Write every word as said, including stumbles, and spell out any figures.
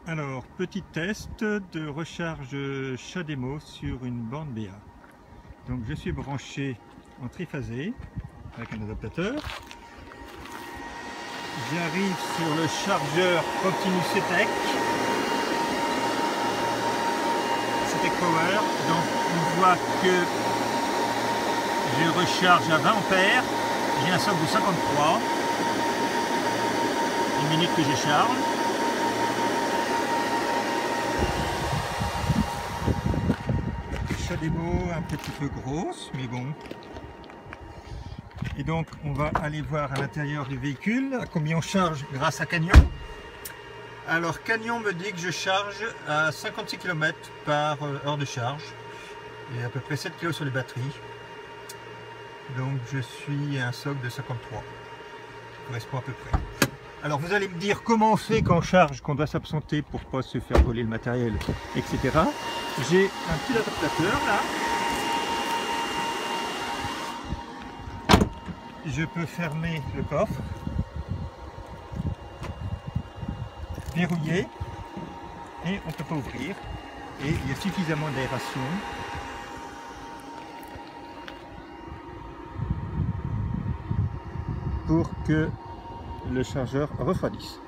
Alors, petit test de recharge CHAdeMO sur une borne B A. Donc je suis branché en triphasé avec un adaptateur. J'arrive sur le chargeur Optimus CTEC. CTEC Power. Donc on voit que je recharge à vingt ampères. J'ai un socle de cinquante-trois. Une minute que je charge. CHAdeMO un petit peu grosse, mais bon. Et donc on va aller voir à l'intérieur du véhicule à combien on charge grâce à Canyon. Alors Canyon me dit que je charge à cinquante-six kilomètres par heure de charge et à peu près sept kilos sur les batteries. Donc je suis à un socle de cinquante-trois. Ça correspond à peu près. Alors vous allez me dire comment on fait quand on charge, qu'on doit s'absenter pour ne pas se faire voler le matériel, et cetera. J'ai un petit adaptateur là. Je peux fermer le coffre, verrouiller, et on ne peut pas ouvrir. Et il y a suffisamment d'aération pour que le chargeur refroidisse.